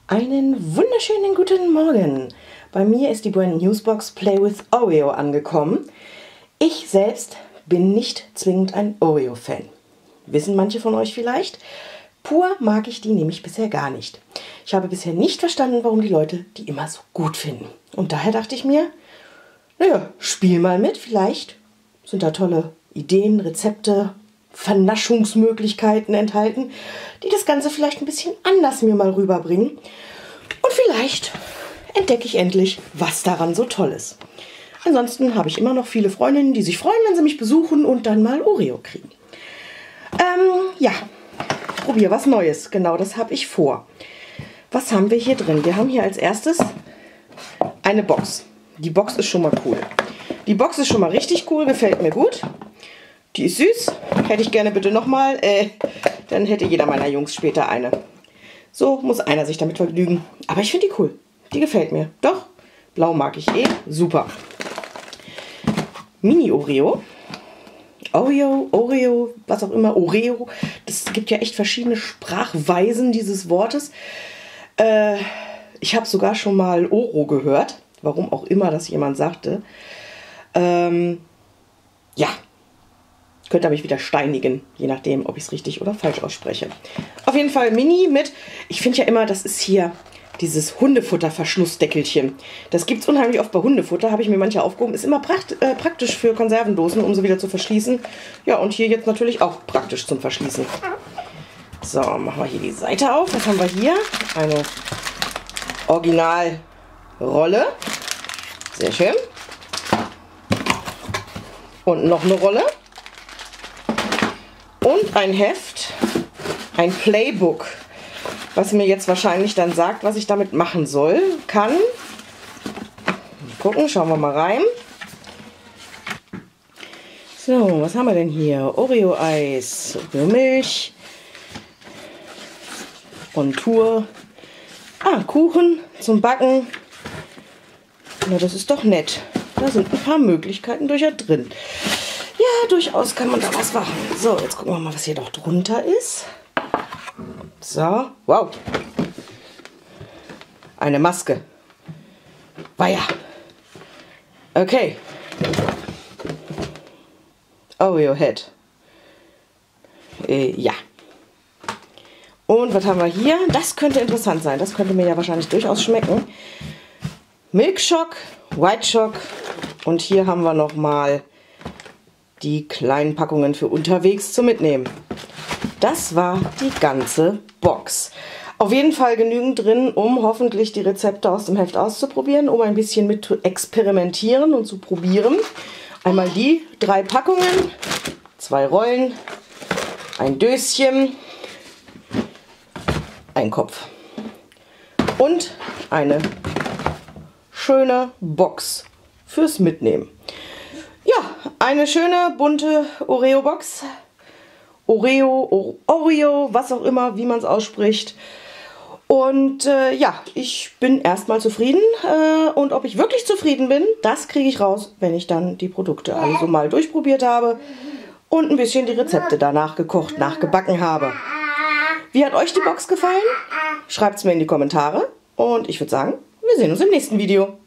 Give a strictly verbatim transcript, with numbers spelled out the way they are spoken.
Einen wunderschönen guten Morgen. Bei mir ist die Brand Newsbox Play with Oreo angekommen. Ich selbst bin nicht zwingend ein Oreo-Fan. Wissen manche von euch vielleicht? Pur mag ich die nämlich bisher gar nicht. Ich habe bisher nicht verstanden, warum die Leute die immer so gut finden. Und daher dachte ich mir, naja, spiel mal mit. Vielleicht sind da tolle Ideen, Rezepte, Vernaschungsmöglichkeiten enthalten, die das Ganze vielleicht ein bisschen anders mir mal rüberbringen. Und vielleicht entdecke ich endlich, was daran so toll ist. Ansonsten habe ich immer noch viele Freundinnen, die sich freuen, wenn sie mich besuchen und dann mal Oreo kriegen. Ähm, ja, probiere was Neues. Genau, das habe ich vor. Was haben wir hier drin? Wir haben hier als erstes eine Box. Die Box ist schon mal cool. Die Box ist schon mal richtig cool, gefällt mir gut. Die ist süß. Hätte ich gerne bitte nochmal. Äh, dann hätte jeder meiner Jungs später eine. So muss einer sich damit vergnügen. Aber ich finde die cool. Die gefällt mir. Doch, blau mag ich eh. Super. Mini-Oreo. Oreo, Oreo, was auch immer. Oreo. Das gibt ja echt verschiedene Sprachweisen dieses Wortes. Äh, ich habe sogar schon mal Oro gehört. Warum auch immer das jemand sagte. Ähm, ja. Könnt ihr mich wieder steinigen, je nachdem, ob ich es richtig oder falsch ausspreche. Auf jeden Fall Mini mit, ich finde ja immer, das ist hier dieses Hundefutter-Verschlussdeckelchen. Das gibt es unheimlich oft bei Hundefutter, habe ich mir manche aufgehoben. Ist immer prakt äh, praktisch für Konservendosen, um sie wieder zu verschließen. Ja, und hier jetzt natürlich auch praktisch zum Verschließen. So, machen wir hier die Seite auf. Was haben wir hier? Eine Originalrolle. Sehr schön. Und noch eine Rolle. Und ein Heft, ein Playbook, was mir jetzt wahrscheinlich dann sagt, was ich damit machen soll, kann. Mal gucken, schauen wir mal rein. So, was haben wir denn hier? Oreo-Eis, Milch, Kontur, ah, Kuchen zum Backen. Na, das ist doch nett. Da sind ein paar Möglichkeiten durchaus drin. Ja, durchaus kann man da was machen. So, jetzt gucken wir mal, was hier doch drunter ist. So, wow. Eine Maske. Weia. Okay. Oreo Head. Äh, ja. Und was haben wir hier? Das könnte interessant sein. Das könnte mir ja wahrscheinlich durchaus schmecken. Milkschock, White Shock. Und hier haben wir noch mal die kleinen Packungen für unterwegs zum Mitnehmen. Das war die ganze Box. Auf jeden Fall genügend drin, um hoffentlich die Rezepte aus dem Heft auszuprobieren, um ein bisschen mit zu experimentieren und zu probieren. Einmal die drei Packungen, zwei Rollen, ein Döschen, ein Kopf und eine schöne Box fürs Mitnehmen. Ja, eine schöne bunte Oreo-Box. Oreo, Oreo, was auch immer, wie man es ausspricht. Und äh, ja, ich bin erstmal zufrieden. Äh, und ob ich wirklich zufrieden bin, das kriege ich raus, wenn ich dann die Produkte alle so mal durchprobiert habe und ein bisschen die Rezepte danach gekocht, nachgebacken habe. Wie hat euch die Box gefallen? Schreibt es mir in die Kommentare. Und ich würde sagen, wir sehen uns im nächsten Video.